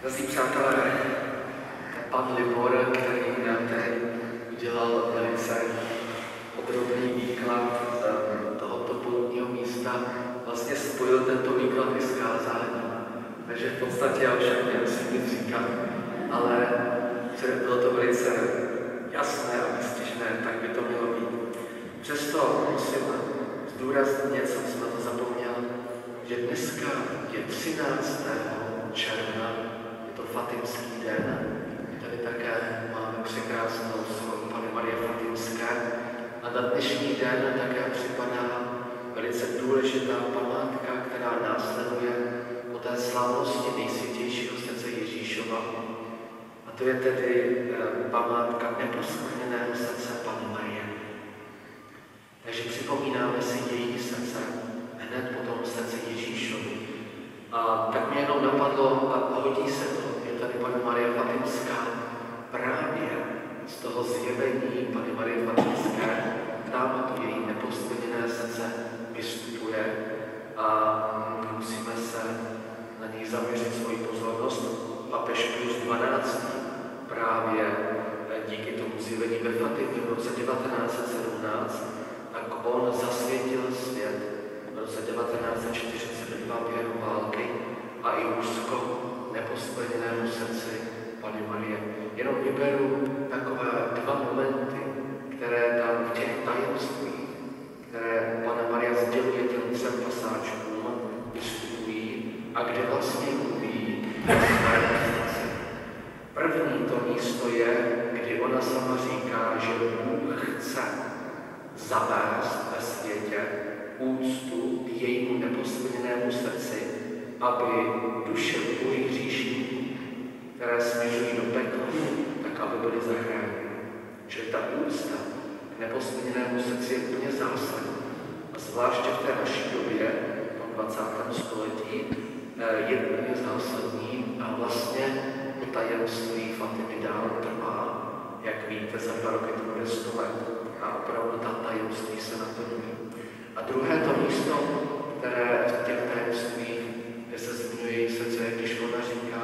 Drazí přátelé, pan Libor, který nám tady udělal velice podrobný výklad tohoto původního místa, vlastně spojil tento výklad i s kázáním. Takže v podstatě já však nemusím nic říkat, ale bylo to velice jasné a výstižné, tak by to mělo být. Přesto musím zdůraznit něco, jsme to zapomněl, že dneska je 13. června, je to Fatimský den. Tady také máme překrásnou svatbu Panny Marie Fatimské. A na dnešní den také připadá velice důležitá památka, která následuje po té slavnosti nejsvětějšího srdce Ježíšova. A to je tedy památka neposkvrněného srdce Panny Marie. Takže připomínáme si její srdce hned po tom srdci Ježíšovi. A tak mě jenom napadlo, a hodí se to, je tady Panna Marie Fatimská právě z toho zjevení Panny Marie Fatimské, tam to její neposkvrněné srdce vystupuje a musíme se na něj zaměřit svoji pozornost. Papež Pius XII právě díky tomu zjevení ve Fatimě v roce 1917, tak on zasvětil svět v roce 1942 během války a i úzko neposkvrněnému srdci Panny Marie. Jenom vyberu takové dva momenty, které tam v těch tajemstvích, které Panna Maria sděluje těm 3 pasáčkům, vystupují a kde vlastně mluví o svém srdci. První to místo je, kdy ona sama říká, že Bůh chce zavést ve světě úctu k jejímu neposkvrněnému srdci, aby duše božích hříšníků, které směřují do pekla, tak aby byly zachráněny. Čili ta úcta k neposkvrněnému srdci je úplně zásadní. A zvláště v té naší době, v 20. století, je úplně zásadní a vlastně to tajemství Fatimy dál trvá. Jak víte, za 2 roky to bude 100 let a opravdu ta tajemství se naplňují. A druhé to místo, které v těch tajemstvích, kde se zmiňuje její srdce, když ona říká,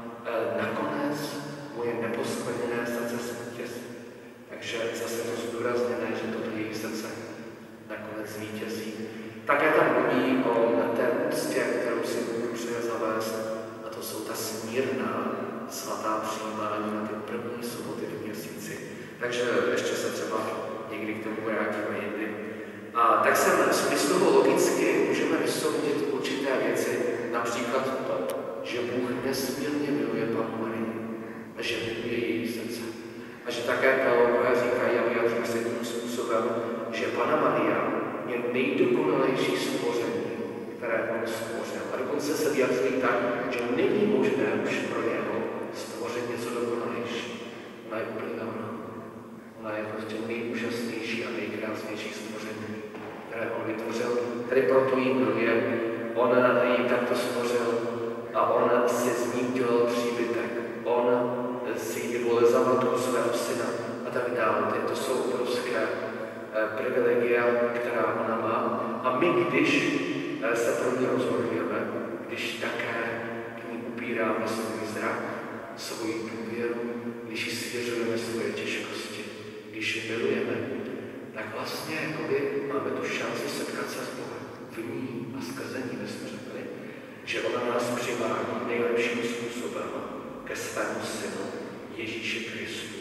nakonec moje neposkvrněné srdce zvítězí. Takže zase to zdůrazněné, že toto její srdce nakonec zvítězí. Také tam mluví o té úctě, kterou si Bůh přeje zavést, a to jsou ta smírná svatá přijímání na ty první soboty v měsíci. Takže ještě se třeba někdy k tomu vrátíme jindy. A tak jsem smyslovo logicky můžeme vysoudit určité věci, například to, že Bůh nesmírně miluje Pannu Marii a že miluje její srdce. A že také teologové říkají a vyjadřují se tím způsobem, že Panna Maria je nejdokonalejší stvoření, které on stvořil. A dokonce se vyjadřují tak, že není možné už pro něho stvořit něco dokonalejší. Ona je úplně na vrchu. Ona je prostě nejúžasnější a nejkrásnější stvoření, které on vytvořil. Tedy proto jí miluje. On ji takto stvořil a on si z ní udělal příbytek. On si ji vyvolil za matku svého syna a tak dále. To jsou obrovské privilegia, která ona má. A my, když se pro ní rozhodujeme, když také k ní upíráme svůj zrak, svoji důvěru, když ji svěřujeme svoje těžkosti, když ji milujeme, tak vlastně jakoby máme tu šanci setkat se s Bohem v ní a skrze ní, my jsme řekli, že ona nás přivádí nejlepším způsobem ke svému synu Ježíši Kristu.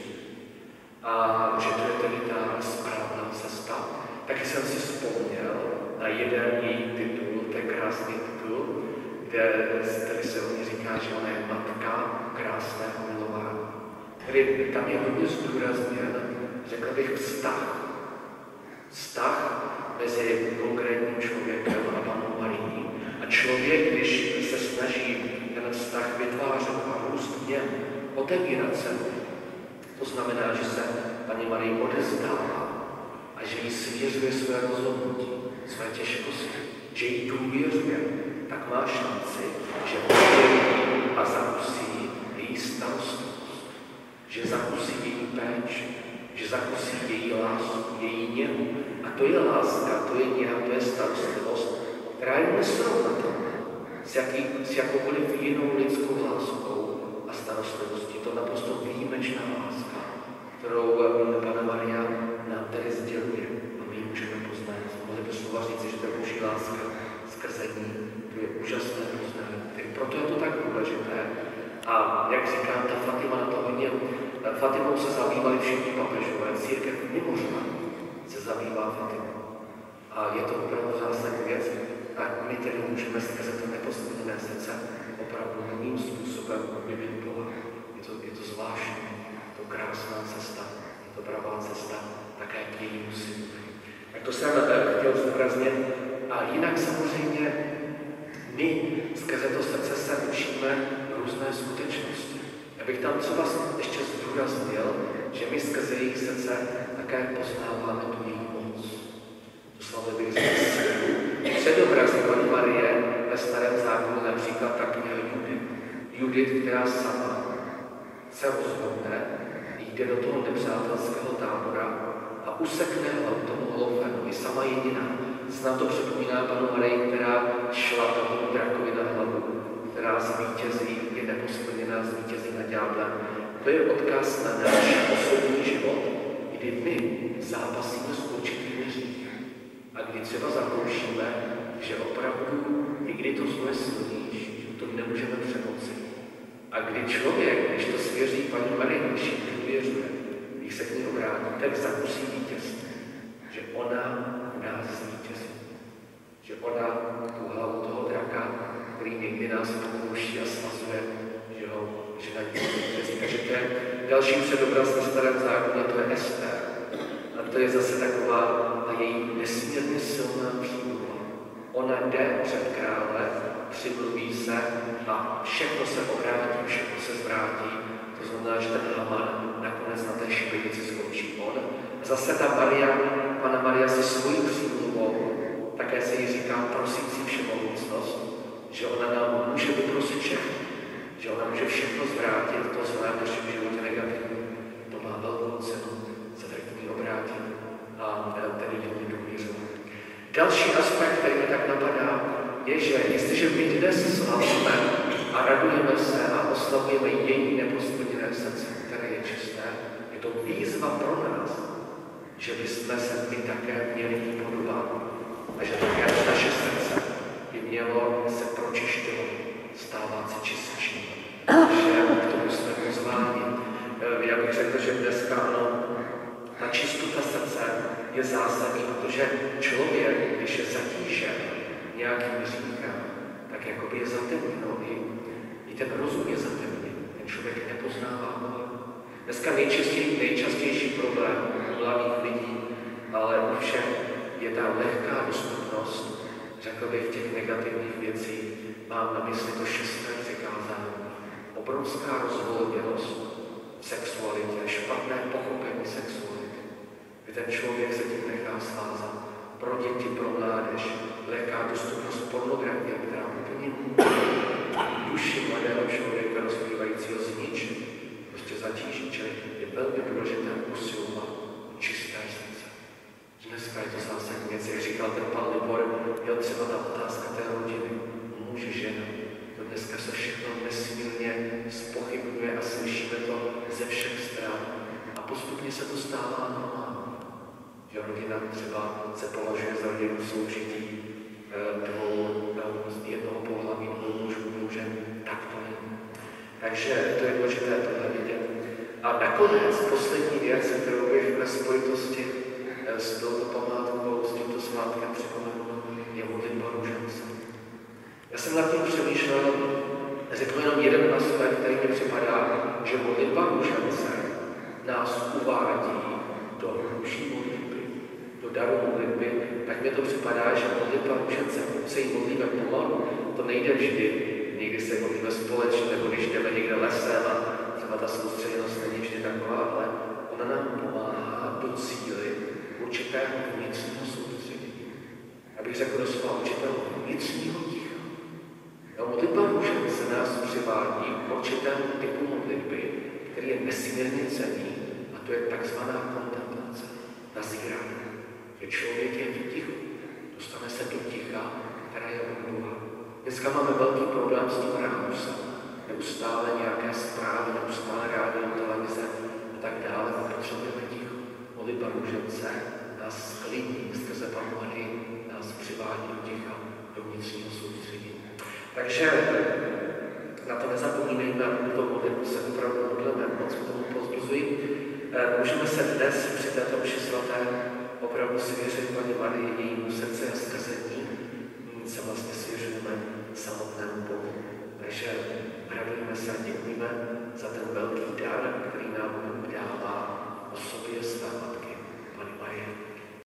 A že to je tedy ta správná cesta. Taky jsem si vzpomněl na jeden její titul, to je krásný titul, kde se o ní říká, že ona je matka krásného milování. Tedy tam je hodně zdůrazněn, řekl bych, vztah. Vztah mezi konkrétním člověkem a Pannou Marií. A člověk, když se snaží ten vztah vytvářet a růst v něm, otevírat se, to znamená, že se Panně Marii odezdává a že jí svěřuje své rozhodnutí, své těžkosti, že jí důvěřuje, tak má šanci, že pověří a zakusí její starostlivost, že zakusí její péči, že zakusí její lásku, její něhu. A to je láska, to je něha, to je starostlivost, která je nesrovnatelná s jakoukoliv jinou lidskou láskou, důležité. A jak říkám, ta Fatima na to hodně, Fatimou se zabývali všichni papežové, církev mimořádně se zabývá Fatimou. A je to opravdu zásadní věc. A my tedy můžeme skrze to neposledné srdce opravdu novým způsobem objevit Boha. Je to zvláštní, je to krásná cesta, je to pravá cesta, také k jejímu synu. Tak to jsem chtěl zdůraznit. A jinak samozřejmě my skrze to srdce se učíme různé skutečnosti. Já bych tam třeba ještě zdůraznil, že my skrze jejich srdce také poznáváme tu její moc. To slovo bych řekl. Předobrazy Panny Marie ve Starém zákonu například tak měl Judit, která sama se rozhodne, jde do toho nepřátelského tábora a usekne hlavu tomu Holofénovi, sama jediná. Snad to připomíná Pannu Marii, která šla tomu drakovi na hlavu, která zvítězí, je neposledněná, zvítězí nad ďáblem. To je odkaz na náš osobní život, kdy my zápasíme s určitými hříchy. A kdy třeba zakoušíme, že opravdu, i kdy to zlo je silnější, že to nemůžeme přemoci. A kdy člověk, když to svěří Paní Marii, když jí důvěřuje, když se k ní obrátí, tak zakusí vítězství. Že ona nás zvítězí. Že ona tu hlavu toho draka, který někdy nás pokouší a svazuje, že na ní vítězí. Takže to je další předobraz ve Starém zákoně, to je Ester. A to je zase taková ta její nesmírně silná přímluva. Ona jde před krále, přimluví se a všechno se obrátí, všechno se zvrátí. To znamená, že ten Haman nakonec na té šibenici skončí on. Zase ta Panna Maria se svojí přímluvou, také se jí říká prosící všemohoucnost, že ona nám může vyprosit všechno, že ona může všechno zvrátit, to znamená v našem životě negativní. To má velkou cenu se tady k ní obrátit a tedy do ní důvěřovat. Další aspekt, který mě tak napadá, je, že jestliže my dnes slavíme a radujeme se a oslavujeme její neposledněné srdce, které je čisté, je to výzva pro nás, že bychom se my také měli jí podobat a že také naše srdce by mělo se pročišťovat, stávat se čistším. Že k tomu jsme pozváni. Já bych řekl, že dneska ano, ta čistota srdce je zásadní, protože člověk, když je zatížen nějakým hříchem, tak jakoby je zatemněno, i ten rozum je zatemněn. Ten člověk nepoznává Boha. Dneska nejčastější problém u mladých lidí, ale u všech je ta lehká dostupnost, řekl bych, těch negativních věcí. Mám na mysli to 6. přikázání. Obrovská rozvolněnost v sexualitě, špatné pochopení sexuality. Kdy ten člověk se tím nechá svázat. Pro děti, pro mládež, lehká dostupnost pornografie, která úplně duši mladého člověka rozpívajícího zničí, prostě zatíží, čili je velmi důležité usilovat o čisté srdce. Dneska je to zásadní věc, jak říkal ten pan Libor, je třeba ta otázka té rodiny, muž, žena. To dneska se všechno nesmírně zpochybňuje a slyšíme to ze všech stran. A postupně se to stává normální. Že rodina třeba se považuje za rodinu soužití jednoho pohlaví, dvou mužů, muže, tak to není. Takže to je důležité tohle vidět. A nakonec poslední věc, kterou bych ve spojitosti s touto památkou, s tímto svátkem připomenul, je modlitba růžence. Já jsem nad tím přemýšlel, řekl jenom jeden aspekt, který mi připadá, že modlitba růžence nás uvádí do hlubší modlitby, do daru modlitby, tak mně to připadá, že modlitba růžence, pokud se jí modlíme pomalu, to nejde vždy. Někdy se modlíme společně, nebo když jdeme někde lesem a třeba ta soustředěnost není vždy taková, ale ona nám pomáhá docílit určitého vnitřního soustředění. Abych řekl doslova určitého vnitřního ticha. Modlitba růžence nás přivádí k určitému typu modlitby, který je nesmírně cenný, a to je takzvaná kontemplace, nazírání. Že člověk je v tichu, dostane se do ticha, která je od Boha. Dneska máme velký problém s tím rámusem. Neustále nějaké zprávy, neustále rádio, televize a tak dále. A potřebujeme ticho. Modlitba růžence nás sklidní skrze Pannu Marii, nás přivádí do ticha, do vnitřního soustředění. Takže na to neumíme a tuto modlitbu se opravdu modlíme, moc k tomu pozbuzuji. Můžeme se dnes při této mši svaté opravdu svěřit Paní Marii, jejímu srdci a skrze ní se vlastně svěřujeme samotnému